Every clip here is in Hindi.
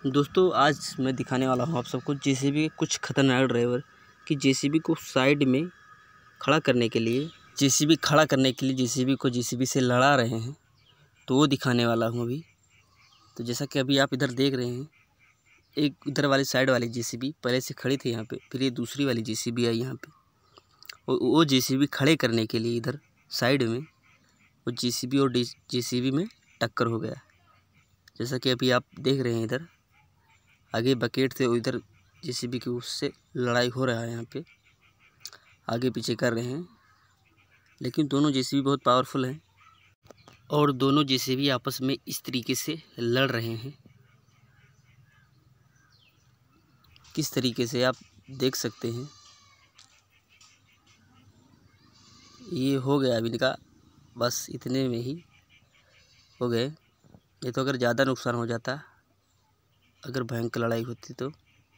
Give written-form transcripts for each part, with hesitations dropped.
दोस्तों आज मैं दिखाने वाला हूँ आप सबको जेसीबी के कुछ खतरनाक ड्राइवर कि जेसीबी को साइड में खड़ा करने के लिए जेसीबी से लड़ा रहे हैं, तो वो दिखाने वाला हूँ अभी। तो जैसा कि अभी आप इधर देख रहे हैं, एक इधर वाली साइड वाली जेसीबी पहले से खड़ी थी यहाँ पे, फिर ये दूसरी वाली जेसीबी आई यहाँ पे, और वो जेसीबी खड़े करने के लिए इधर साइड में वो जेसीबी और जेसीबी में टक्कर हो गया। जैसा कि अभी आप देख रहे हैं, इधर आगे बकेट थे, इधर जेसीबी की उससे लड़ाई हो रहा है, यहाँ पे आगे पीछे कर रहे हैं। लेकिन दोनों जेसीबी बहुत पावरफुल हैं और दोनों जेसीबी आपस में इस तरीके से लड़ रहे हैं। किस तरीके से आप देख सकते हैं। ये हो गया अभी इनका, बस इतने में ही हो गए। ये तो अगर ज़्यादा नुकसान हो जाता, अगर भयंकर लड़ाई होती तो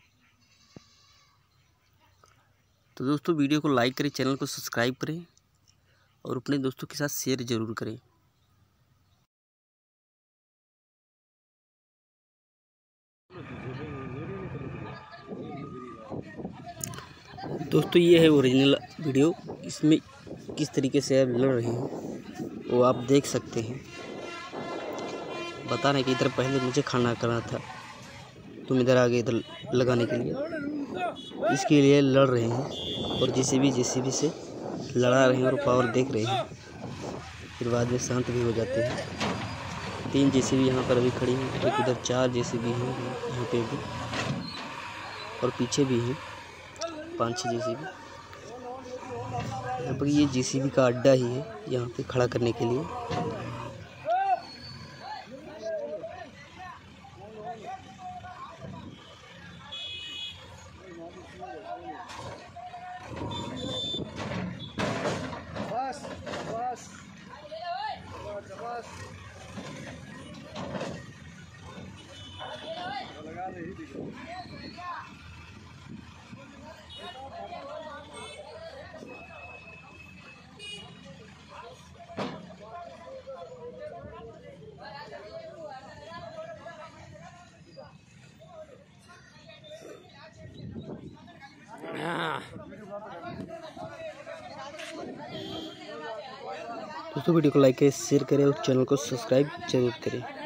दोस्तों वीडियो को लाइक करें, चैनल को सब्सक्राइब करें और अपने दोस्तों के साथ शेयर ज़रूर करें। दोस्तों ये है ओरिजिनल वीडियो, इसमें किस तरीके से आप लड़ रहे हैं वो आप देख सकते हैं। बता रहे कि इधर पहले मुझे खाना करना था, तुम इधर आगे इधर लगाने के लिए, इसके लिए लड़ रहे हैं और जेसीबी से लड़ा रहे हैं और पावर देख रहे हैं। फिर बाद में शांत भी हो जाते हैं। 3 जेसीबी यहाँ पर अभी खड़ी हैं, एक इधर 4 जेसीबी हैं यहाँ पे भी, और पीछे भी हैं 5-6 जेसीबी। लगभग ये जेसीबी का अड्डा ही है यहाँ पे खड़ा करने के लिए। दोस्तों वीडियो को लाइक करें, शेयर करें और चैनल को सब्सक्राइब जरूर करें।